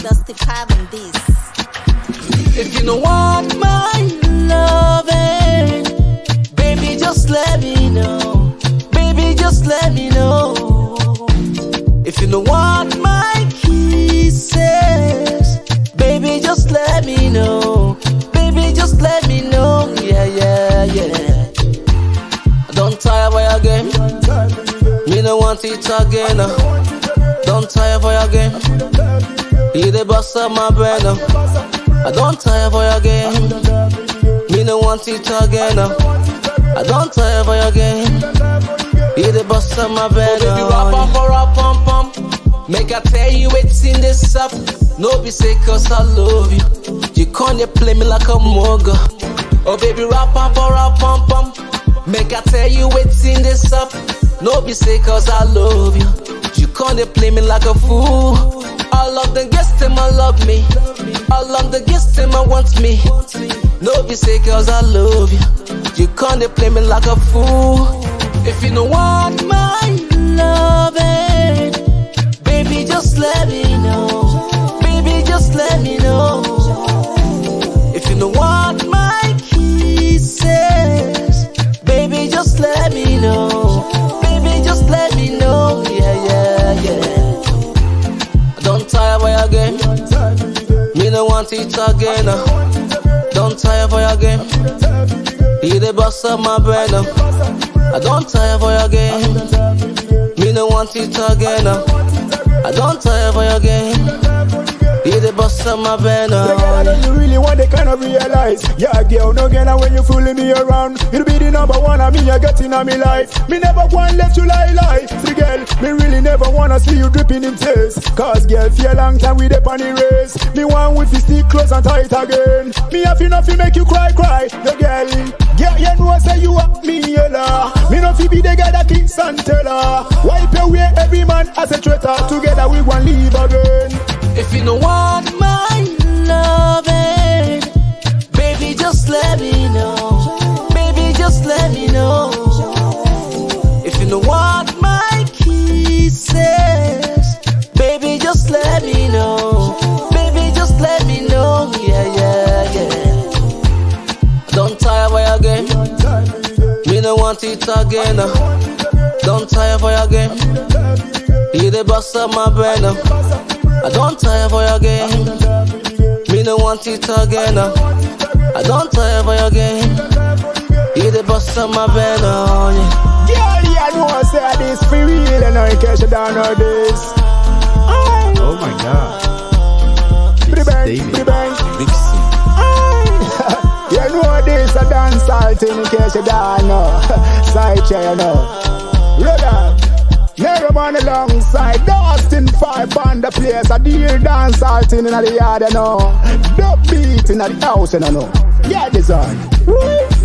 Dustinfab and this. If you don't want my loving, baby, just let me know. Baby, just let me know. If you don't want my kisses, baby, just let me know. Baby, just let me know. Yeah, yeah, yeah. Don't tire for your game. Me no want it again. Don't tire for your game. You the boss of my brain. I don't tire for your game. Me no want it again. I don't tire for your game. You the boss of my brain. Oh, baby, rap for a pump pump. Make I tell you it's in this up. No be say cause I love you. You can't play me like a mugger. Oh baby, rap for a pump pump. Make I tell you it's in this up. No be say cause I love you. You can't play me like a fool. All of the guests them I love me. All of the guests them I want me. No be say cause I love you. You can't play me like a fool. If you don't want my loving, baby, just let me know. Baby, just let me know. If you don't want my kisses, baby, just let me know. Baby, just let me know. Yeah, yeah, yeah. Don't tire for your game. Me no want it again. Don't tire for your game. You the boss of my brain. I don't tire for your game. Me no want it again. I don't tire for your game. You the boss of my brain. You really want to kind of realize. Yeah, girl, no girl, when you fooling me around, you'll be the number one. I mean, you're getting on me life. Me never want left you lie. See, girl, me really never wanna see you dripping in tears. Cause, girl, for a long time we dep on the race. Me want with you stick close and tight again. Me have enough to make you cry. The girl, yeah, you know I say you up me, yella. Me not fi be the guy that kicks and tell her. Wipe away every man as a traitor. Together we gon' leave again. If you don't want my loving, baby, just let me know. Baby, just let me know. If you don't want my kisses, baby, just let me know. Baby, just let me know. Yeah, yeah, yeah. Don't tire for your game. Me no want it again. Don't tire for your game. You the boss of my brain. I don't tire for your game. Me no want it again. I don't tire for your game. You the boss of my brain. Oh, yeah. Girl, yeah, know I say this for real. And I catch you down on this. Oh my god. Pretty bang. You know this a dancehall thing in case you don't know. Side chair, you know. Brother, Nyraman alongside Dustinfab on the place. A deal dancehall thing in the yard, you know. Dub beat in the house, you know. Yeah, this on.